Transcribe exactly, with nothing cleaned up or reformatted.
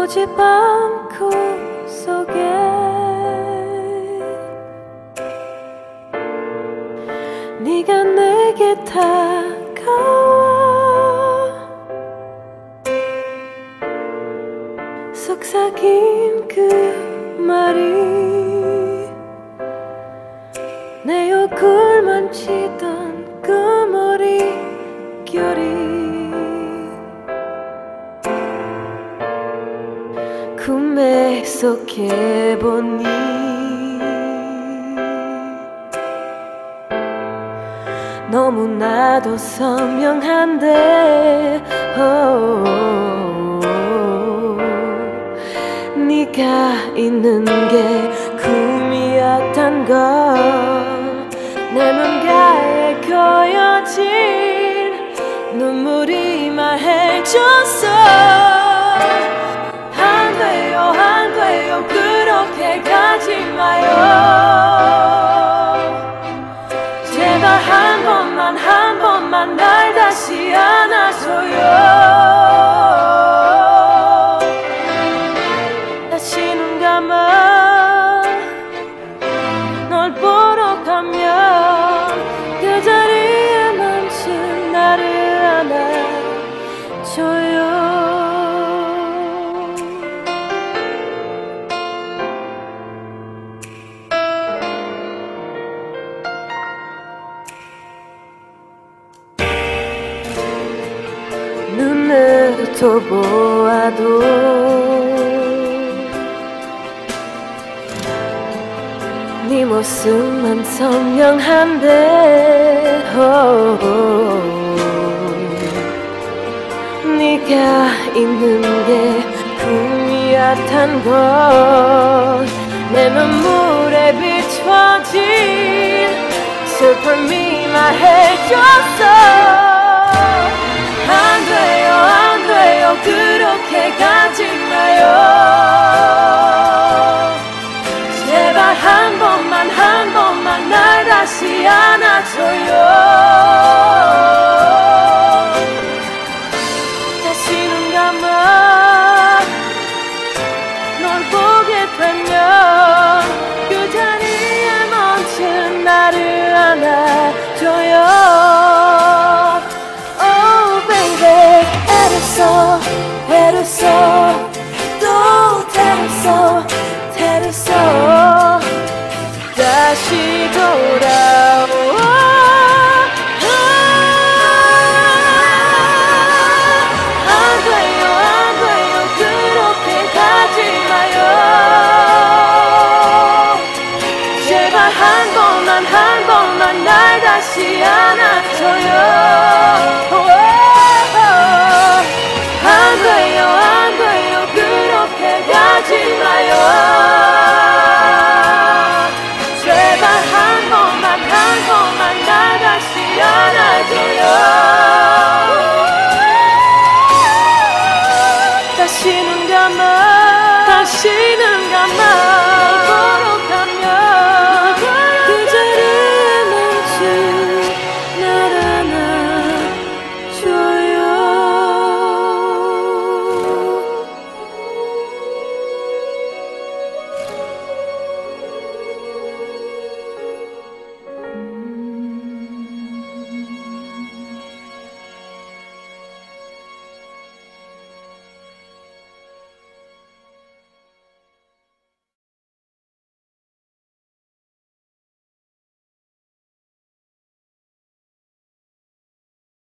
어젯밤 꿈속에 네가 내게 다가와 속삭인 그 말이 내 얼굴 만지던 그 머릿결이 꿈에 속해보니 너무나도 선명한데 oh, 네가 있는 게 꿈이었단 걸 내 맘가에 고여진 눈물이 말해줬어 안 돼요 안 돼요 그렇게 가지 마요 제발 한 번만 한 번만 날 다시 안아줘요 다시 눈 감아 널 보러 가면 그 자리에 멈춘 나를 안아줘요 눈으로 보아도 네 모습만 선명한데 oh, 네가 있는 게 꿈이었단 걸 내 눈물에 비춰진 슬픔이 말해줬어 안 돼요 안 돼요 그렇게 가지 마요 제발 한 번만 한 번만 날 다시 안아줘요 다시 눈 감아 널 보게 되면 그 자리에 멈춘 나를 안아줘요 애랬어 애랬어 또 애랬어 애랬어 다시 돌아와 안 돼요 안 돼요 그렇게 가지 마요 제발 한 번만 한 번만 날 다시 안아줘요 안 돼요 안 돼요 그렇게 가지 마요 제발 한 번만 한 번만 날 다시 안아